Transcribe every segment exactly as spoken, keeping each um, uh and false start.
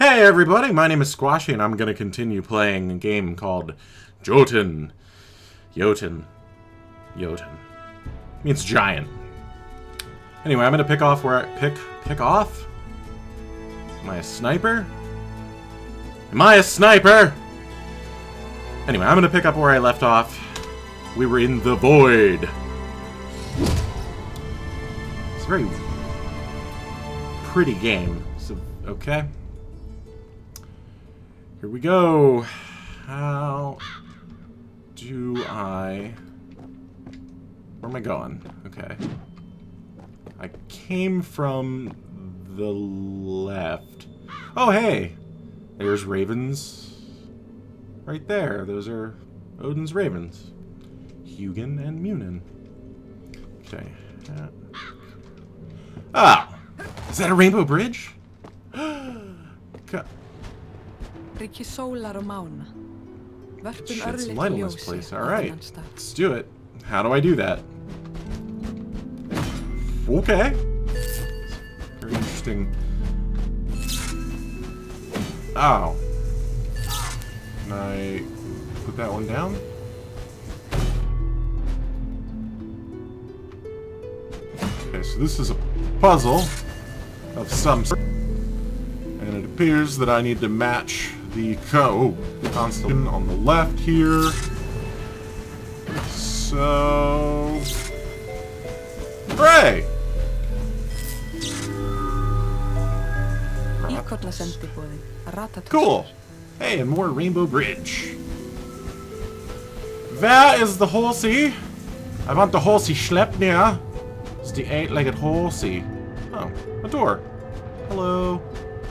Hey everybody, my name is Squashy and I'm going to continue playing a game called Jotun. Jotun. Jotun. Means giant. Anyway, I'm going to pick off where I... Pick... Pick off? Am I a sniper? Am I a sniper? Anyway, I'm going to pick up where I left off. We were in the void. It's a very pretty game. So, okay. Here we go. How do I... Where am I going? Okay. I came from the left. Oh, hey! There's ravens. Right there. Those are Odin's ravens. Hugin and Munin. Okay. Uh, ah! Is that a rainbow bridge? God. It's a light in this place. Alright. Let's do it. How do I do that? Okay. Very interesting. Oh. Can I put that one down? Okay, so this is a puzzle of some sort. And it appears that I need to match the co oh, constellation on the left here. So... Hooray! Cool! Hey, and more Rainbow Bridge. Where is the horsey? I want the horsey Schleppnir. It's the eight-legged horsey. Oh, a door. Hello.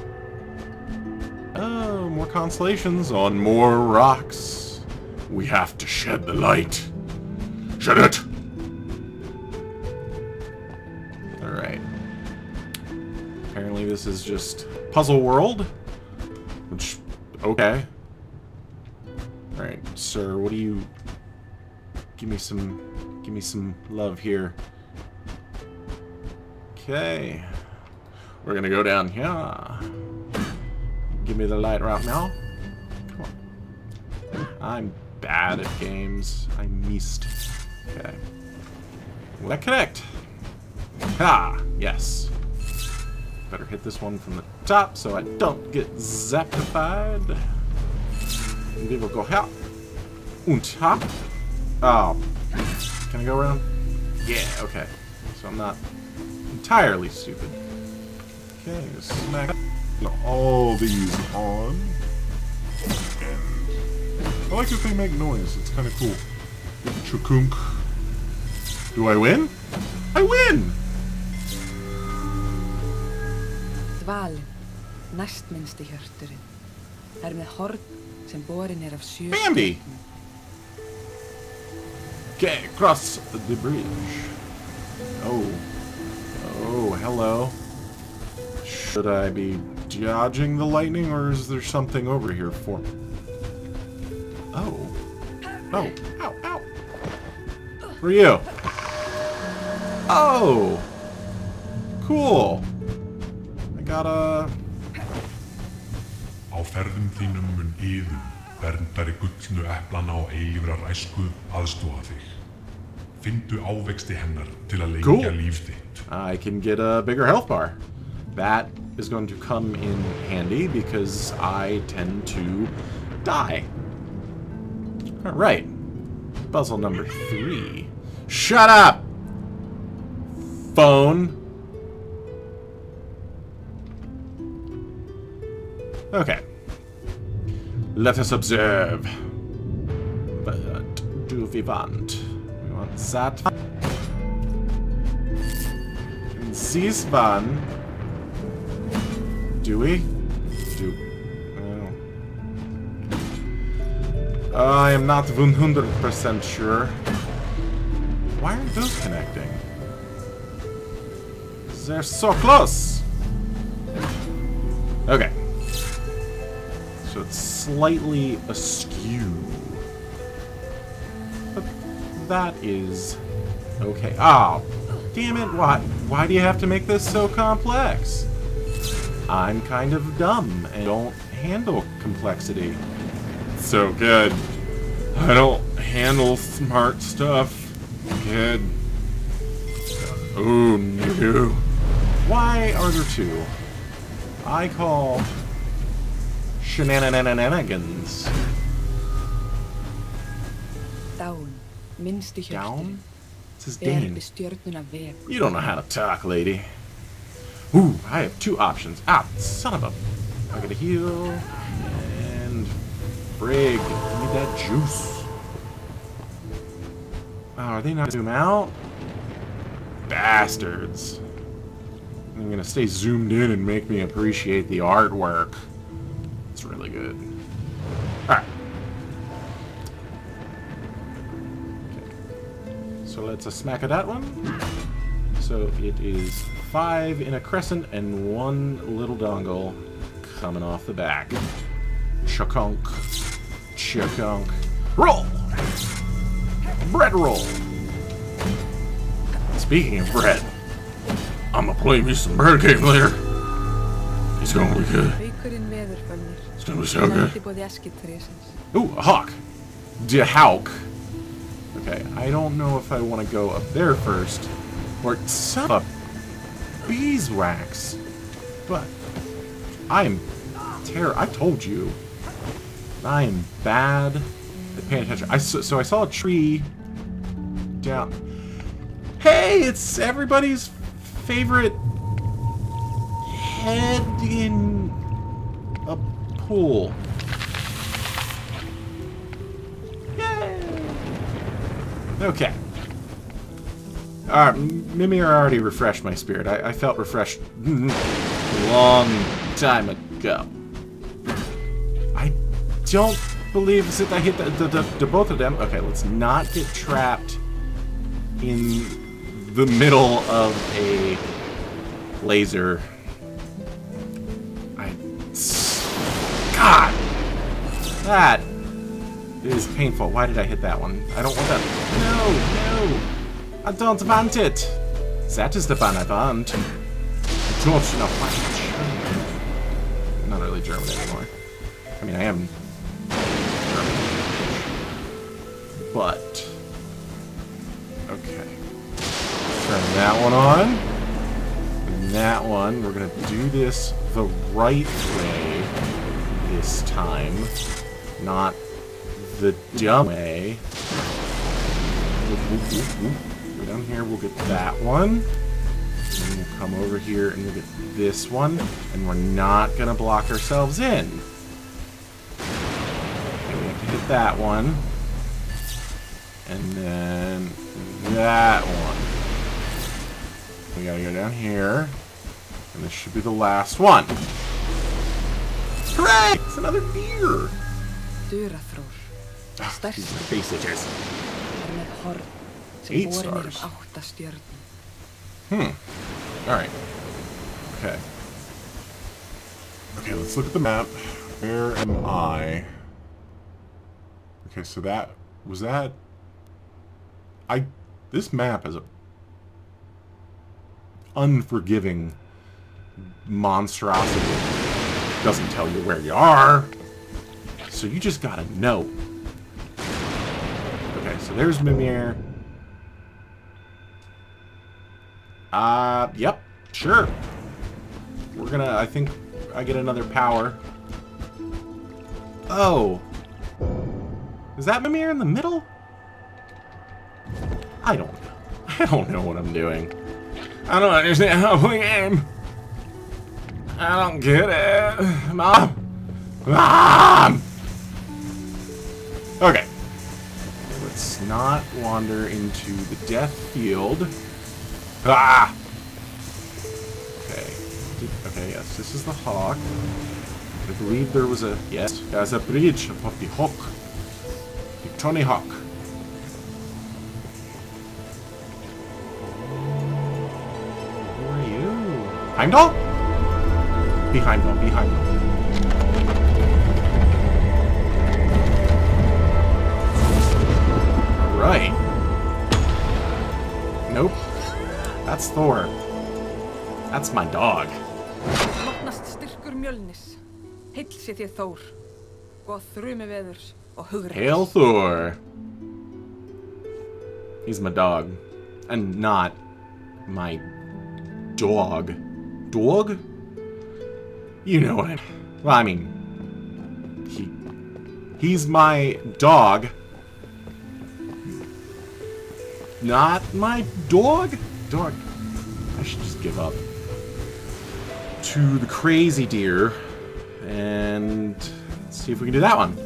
Oh, more constellations on more rocks. We have to shed the light. Shed it! Alright. Apparently this is just Puzzle World. Which, okay. Alright, sir, what do you... Give me some... Give me some love here. Okay. We're gonna go down here. Give me the light right now. Come on. I'm bad at games. I missed. Okay. Will that connect? Ha! Yes. Better hit this one from the top so I don't get zappified. And we will go here. Und ha. Oh. Can I go around? Yeah, okay. So I'm not entirely stupid. Okay, smack all these on. And I like that they make noise. It's kind of cool. Chukunk. Do I win? I win! Dval, næstminnsti hjörturinn, er með horn sem borin er af sjö. Bambi! Okay, cross the bridge. Oh. Oh, hello. Should I be dodging the lightning, or is there something over here for me? Oh. Oh. Ow, ow. Who are you? Oh! Cool. I got a... Á ferðum þínum mun Iðun, verndari gullnu eplana og eilífrar æsku, aðstoða þig. Findu ávexti hennar til að lengja líf þitt. I can get a bigger health bar. That is going to come in handy because I tend to die. Alright. Puzzle number three. Shut up! Phone. Okay. Let us observe. What do we want? We want that. And this one. Do we? Do. Oh. I am not one hundred percent sure. Why aren't those connecting? They're so close! Okay. So it's slightly askew. But that is okay. Oh, damn it, why why do you have to make this so complex? I'm kind of dumb and don't handle complexity so good. I don't handle smart stuff good. Oh no. Why are there two? I call shenanigans. Down. Minnsti hjörturinn. Down? This is Ber Dane. við stjörnuna veg. You don't know how to talk, lady. Ooh, I have two options. Ah, son of a... I gotta heal. And... Frig. Need that juice. Oh, are they not zoom out? Bastards. I'm gonna stay zoomed in and make me appreciate the artwork. It's really good. Alright. Okay. So let's uh, smack at that one. So it is five in a crescent and one little dongle coming off the back. Chukunk. Chukunk. Roll! Bread roll! Speaking of bread, I'm gonna play me some bird game later. It's gonna be good. Haukurinn veðurfölnir. It's gonna be so good. Landibóði Eskiltrésins. Ooh, a hawk. De hawk. Okay, I don't know if I want to go up there first. Or son of a beeswax. But I am terror. I told you. I am bad at paying attention. I so, so I saw a tree down. Hey, it's everybody's favorite head in a pool. Yay! Okay. Alright, Mimir already refreshed my spirit. I, I felt refreshed a long time ago. I don't believe that I hit the, the, the, the both of them. Okay, let's not get trapped in the middle of a laser. I... God! That is painful. Why did I hit that one? I don't want that. No, no! I don't want it! That is the one I want. I don't know why. I'm not really German anymore. I mean, I am German. But... okay. Turn that one on. And that one, we're gonna do this the right way this time. Not the dumb way. Whoop, whoop, whoop, whoop. Go down here, we'll get that one. And then we'll come over here and we'll get this one. And we're not gonna block ourselves in. Okay, we have to hit that one. And then that one. We gotta go down here. And this should be the last one. Hooray! It's another deer! Duraþrór. Ah, these are my face itches. Er með horn sem Eight borin er stars. af átta stjörnum. Hmm. Alright. Okay. Okay, let's look at the map. Where am I? Okay, so that... was that... I... this map is a... unforgiving monstrosity. Doesn't tell you where you are. So you just gotta know. Okay, so there's Mimir. Uh, yep, sure. We're gonna, I think I get another power. Oh. Is that Mimir in the middle? I don't know. I don't know what I'm doing. I don't understand how to play game. I don't get it. Mom! Mom! Okay. Let's not wander into the death field. Ah! Okay. Okay, yes, this is the hawk. I believe there was a... yes, there's a bridge above the hawk. The Tony Hawk. Who are you? Heimdall? Be Heimdall, be Heimdall. Right. Nope. That's Thor. That's my dog. Lognast Mjölnis. Heill sé þér Thor. Og þrumi veðurs og hugrekks. Hail Thor. He's my dog. And not my dog. Dog? You know what I mean. Well, I mean, he, he's my dog. Not my dog? Dog. I should just give up. To the crazy deer. And let's see if we can do that one.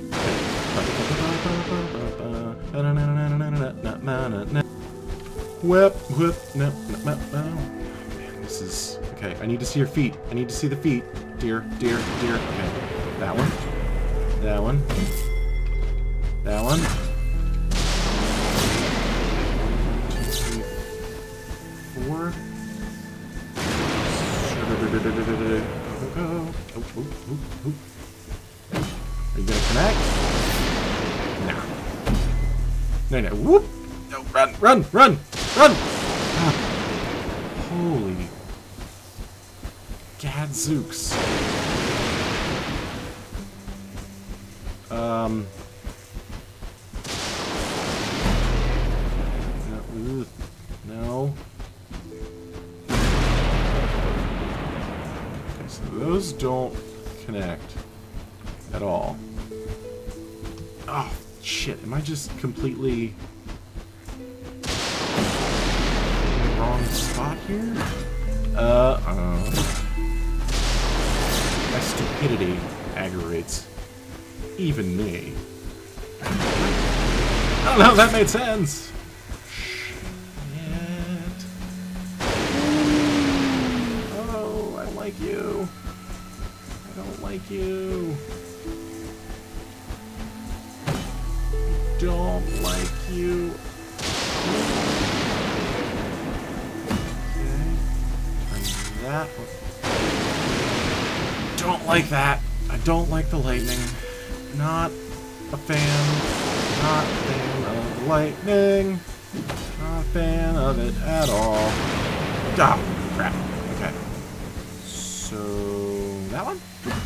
Whip, whip, no, no, no, no. Man, this is... Okay, I need to see your feet. I need to see the feet. Deer, deer, deer. Okay, that one. That one. That one. Two, three, four. Go, go. Oh, oh, oh, oh. Are you gonna connect? No. No, no. Whoop! No, run, run, run, run! Ah. Holy gadzooks. Um. No. No. Okay, so those don't connect at all. Oh, shit. Am I just completely in the wrong spot here? Uh, uh. My stupidity aggravates even me. I don't know if that made sense. Shit. Oh, I don't like you. I don't like you. I don't like you. Okay. Turn that one. Don't like that. I don't like the lightning. Not a fan. Not a fan of the lightning. Not a fan of it at all. Ah, crap. Okay. So that one.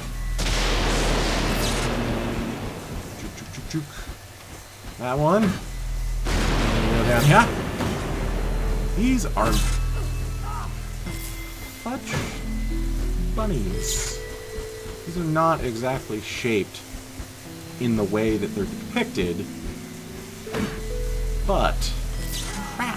Juke, juke, juke, juke. That one. Go down here. These are fudge bunnies. These are not exactly shaped in the way that they're depicted, but crap.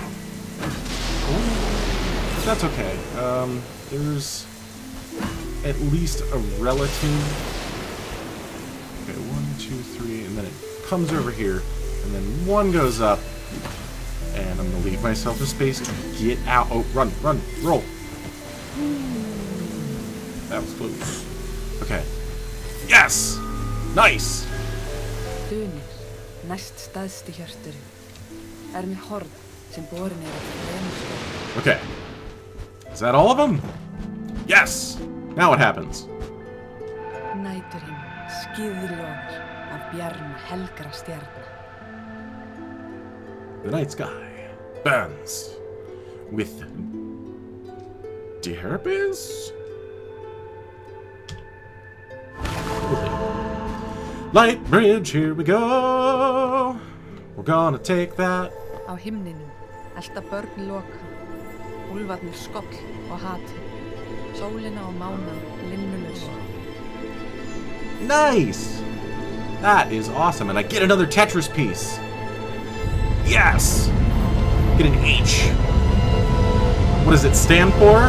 Oh, that's okay. Um, there's at least a relative. Okay, one, two, three, and then it comes over here, and then one goes up, and I'm gonna leave myself a space to get out. Oh, run, run, roll. That was close. Okay. Yes! Nice! Dunir, næst stæðsti hjörturinn, er með horn sem borin er af þremur skóp. Okay. Is that all of them? Yes! Now what happens? Næturinn skíðljónar af bjarma helgra stjarna. The night sky burns with deherbis? Light bridge, here we go. We're gonna take that. Á himninum elta börn loka, úlfarnir skoll og hati, sólina og mánan linnulausa. Nice! That is awesome, and I get another Tetris piece. Yes! Get an H. What does it stand for?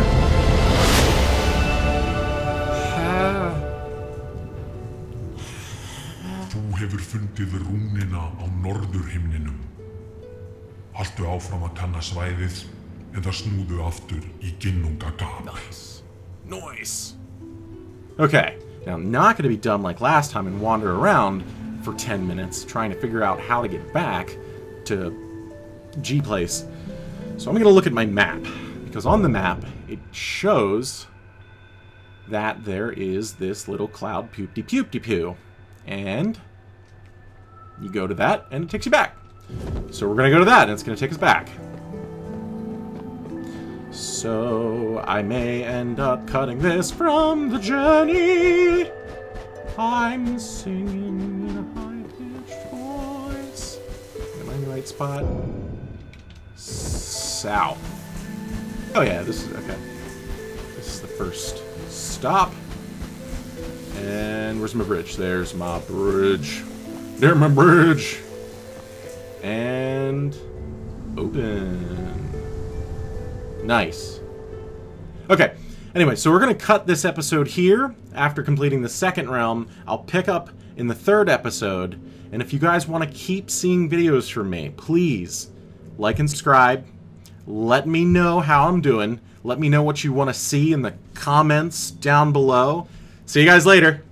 Þú hefur fundið rúnina á norðurhimninum. Haltu áfram að kanna svæðið, en það snúðu aftur í ginnungagap. Nice. Nice. Okay, now I'm not going to be dumb like last time and wander around for ten minutes trying to figure out how to get back to G-Place. So I'm going to look at my map, because on the map it shows that there is this little cloud poop-de-poop-de-poo. And you go to that, and it takes you back. So we're going to go to that, and it's going to take us back. So I may end up cutting this from the journey. I'm singing in a high-pitched voice. Am I in the right spot? South. Oh yeah, this is okay. This is the first stop. And where's my bridge? There's my bridge. There's my bridge. And open. Nice. Okay. Anyway, so we're going to cut this episode here. After completing the second realm, I'll pick up in the third episode. And if you guys want to keep seeing videos from me, please like and subscribe. Let me know how I'm doing. Let me know what you want to see in the comments down below. See you guys later.